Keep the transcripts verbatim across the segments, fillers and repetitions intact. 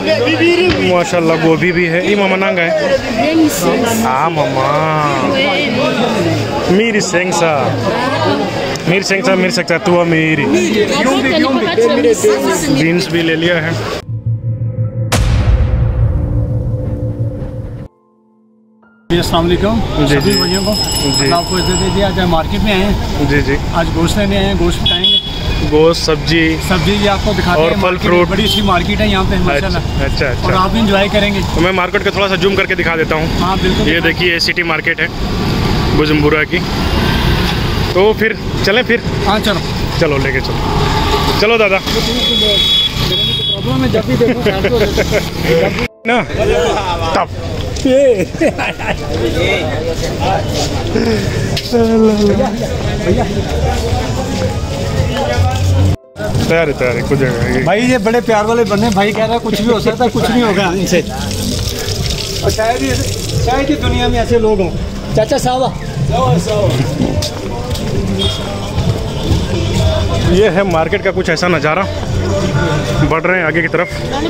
माशाल्लाह गोभी भी है। ये मामा नांगा है हाँ मामा मीरी सेंगसा मीरी सेंगसा मीरी सेंगसा तू मीरी बीन्स भी ले लिया है। अस्सलाम वालेकुम सभी भाइयों को आपको इज्जत दे दिया। आज मार्केट में आए हैं जी जी आज गोश्त लेने आए हैं, गोश्त खाएंगे, गोश्त सब्जी सब्जी ये आपको दिखाते हैं। फल फ्रूट बड़ी अच्छी मार्केट है यहाँ पे माशाल्लाह। अच्छा अच्छा और आप भी इंजॉय करेंगे। तो मैं मार्केट का थोड़ा सा जूम करके दिखा देता हूँ। हाँ बिल्कुल। ये देखिए सिटी मार्केट है बुजुम्बुरा की। तो फिर चलें फिर? हाँ चलो चलो लेके चलो चलो दादा जब भी देखो ना तब तैयार है तैयार है कुछ भाई ये बड़े प्यार वाले बने। भाई कह रहा है कुछ भी हो सकता है, कुछ नहीं होगा इनसे। और शायद ये शायद ये दुनिया में ऐसे लोग हों। चाचा सावा ये है मार्केट का कुछ ऐसा नज़ारा। बढ़ रहे हैं आगे की तरफ।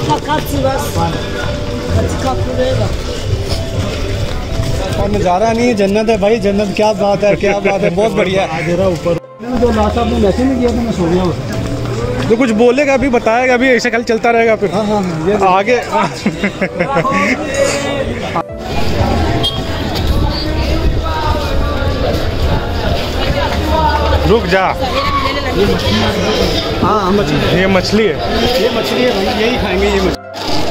और नज़ारा नहीं जन्नत है भाई, जन्नत क्या बात है क्या बात है, बहुत बढ़िया है। ऊपर जो लास्ट आपने मैसेज नहीं किया था मैं सो गया उसे। तो कुछ बोलेगा अभी बताएगा अभी ऐसे खाली चलता रहेगा फिर। हाँ हाँ ये आगे रुक जा। हाँ मछली ये मछली है ये मछली है भाई, यही खाएंगे ये मछली।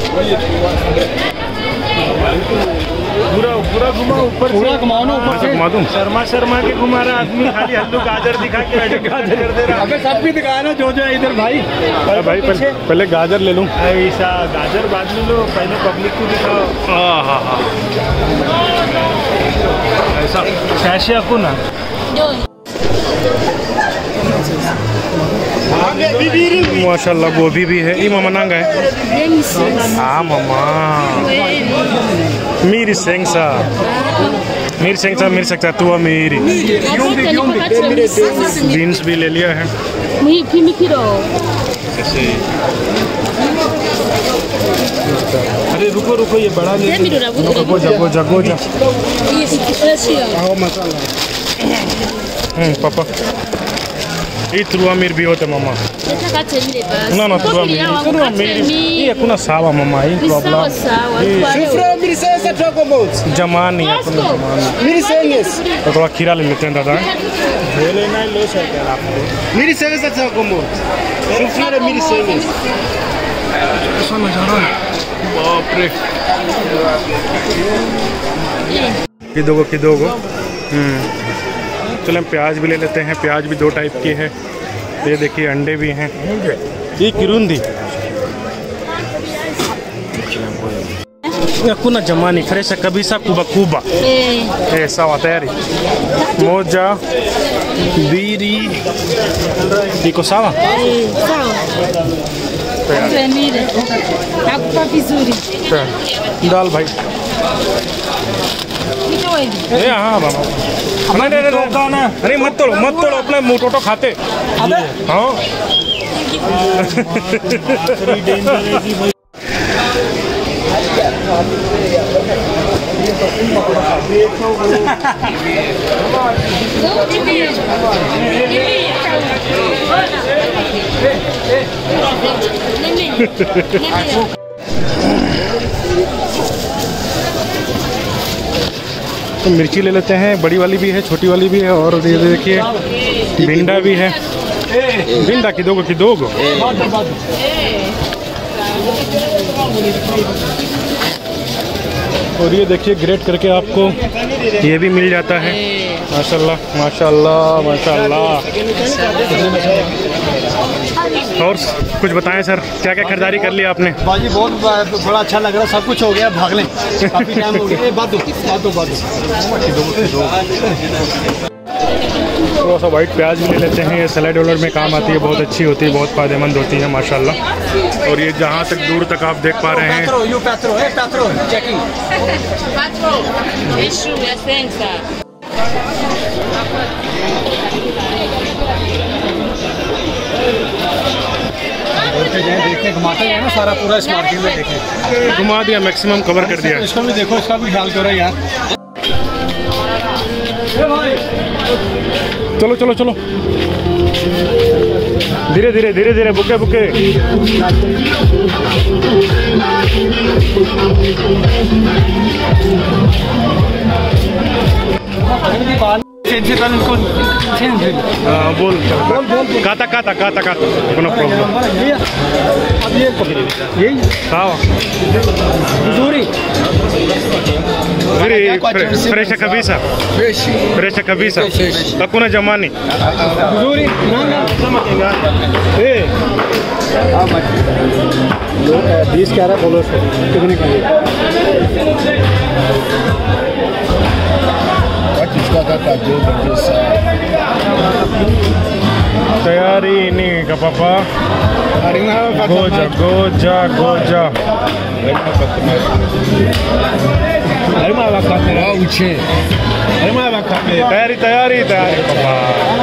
पूरा पूरा घुमा ऊपर पूरा घुमाओ ना ऊपर से। घुमा दूं शर्मा शर्मा के घुमा रहा आदमी खाली हल्लू गाजर दिखा के गाजर कर दे रहा। अबे सब भी दिखाया ना जो जो है इधर भाई। अरे भाई पहले, पहले गाजर ले लूं। ऐसा गाजर बाद में लो, पहले पब्लिक को दिखाओ। हाँ हाँ हाँ ऐसा कैसे आपको ना माशाल्लाह गोभी भी है। ये मामा नांगा है हाँ मामा मीरी सेंगसा मीरी सेंगसा मीरी सेंगसा तू मीरी बीन्स भी ले लिया है। अरे रुको रुको ये बड़ा ले जगो जगो जगो जा पापा ये तुरुआ मीर भी होते मामा ना ना तुरुआ मीर तुरुआ मीर ये kuna sawa mama hii problem jamani hakuna jamani तो थोड़ा खीरा ले लेते हैं दादा। मेरी सेवे से मेरी सेवे ऐसा नजारा है बाप रे। किदोगो किदोगो हम्म चलो हम प्याज भी ले लेते हैं। प्याज भी दो टाइप की है। ये देखिए अंडे भी हैं। ये किरुंदी kuna jamani fresha kabisa kuba kuba eh sawa tayari moja mbili iko sawa sawa tayari nakupa vizuri दाल भाई ए हाँ बाबा अरे अरे मत तोड़ो मत तोड़ो अपना मुँह टोटो खाते हाँ तो मिर्ची ले लेते हैं। बड़ी वाली भी है छोटी वाली भी है। और ये देखिए भिंडा भी है। भिंडा की दोगो की दोगो और ये देखिए ग्रेट करके आपको ये भी मिल जाता है। माशाल्लाह माशाल्लाह माशाल्लाह। और कुछ बताएं सर क्या क्या खरीदारी कर लिया आपने? बाजी बहुत बड़ा अच्छा लग रहा है। सब कुछ हो गया, भाग लें काफी टाइम हो गया। बात दो बात दो बात दो थोड़ा सा वाइट प्याज भी ले लेते हैं। ये सलाद वलाड में काम आती है, बहुत अच्छी होती है, बहुत फ़ायदेमंद होती है माशाल्लाह। और ये जहाँ तक दूर तक आप देख पा रहे हैं घुमाते जाए, देखें घुमाते जाए ना सारा पूरा इस मार्केट में देखें। घुमा दिया, मैक्सिमम कवर कर दिया। इसको भी देखो, इसका भी ख्याल करो यार। चलो चलो चलो, धीरे धीरे धीरे धीरे, बुके बुके। हाँ बोल बोल बोल काता काता काता काता नो प्रॉब्लम। अब ये यही हाँ दूरी Fresha kabisa, fresha kabisa, hakuna jamani. दूरी बीस कह रहा है, बोलो कितने का? तैयारी नहीं का पापा, गोजा गोजा गोजा। तैयारी तैयारी तैयारी पापा।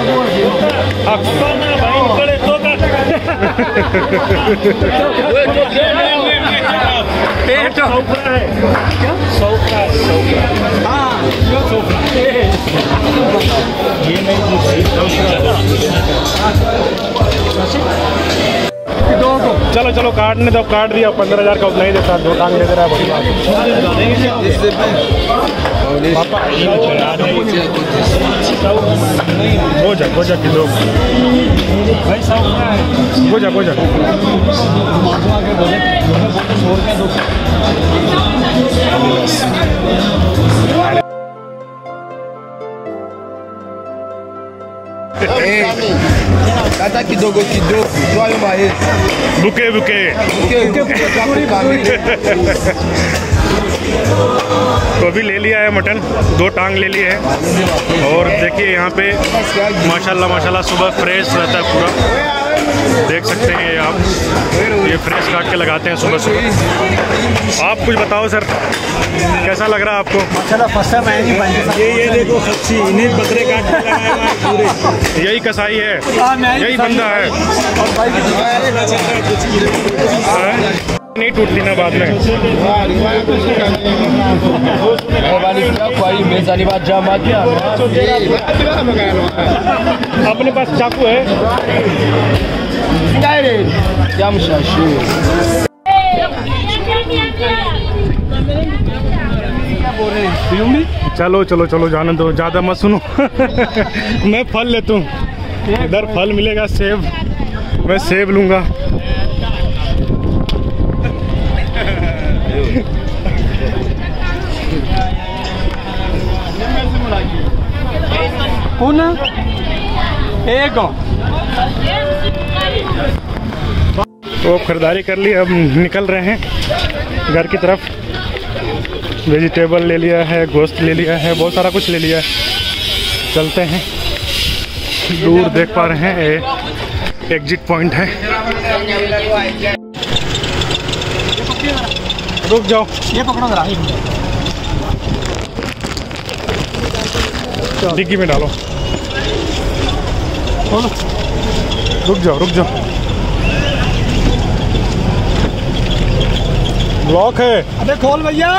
चलो चलो काटने दो, काट दिया। पंद्रह हजार का उतना ही देता, दो टांग दे दे रहा है बढ़िया। गोजा गोजा किलो, गोजा गोजा। Kata kidogo kidogo, toa nyuma yetu. Bouquet bouquet तो अभी ले लिया है मटन, दो टांग ले लिए है। और देखिए यहाँ पे माशाल्लाह माशाल्लाह सुबह फ्रेश रहता है पूरा, देख सकते हैं आप, ये फ्रेश काट के लगाते हैं सुबह सुबह। आप कुछ बताओ सर, कैसा लग रहा है आपको? माशाल्लाह फर्स्ट टाइम आया जी। ये ये देखो खच्ची, इन्हें बकरे काट के लगाया हुआ है पूरे। यही कसाई है, यही बंदा है। नहीं टूटती ना बाद में। अपने पास चाकू है? चलो चलो चलो जाने दो, ज़्यादा मत सुनो। मैं फल लेता हूँ, इधर फल मिलेगा सेब, मैं सेब लूँगा। कौन एक तो खरीदारी कर ली, अब निकल रहे हैं घर की तरफ। वेजिटेबल ले लिया है, गोश्त ले लिया है, बहुत सारा कुछ ले लिया है। चलते हैं, दूर देख पा रहे हैं एग्जिट पॉइंट है। रुक जाओ, ये पकड़ो जरा, डिग्गी में डालो। रुक जाओ रुक जाओ, ब्लॉक है। अबे खोल भैया।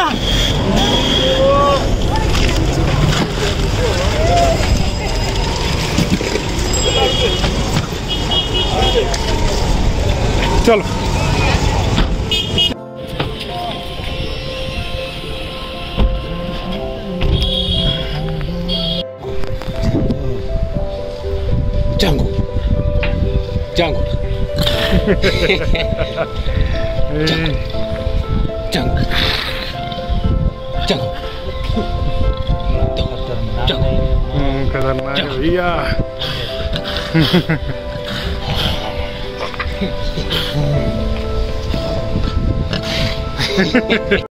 चलो Jango. Jango. Jango. Jango. खतरनाक है भैया।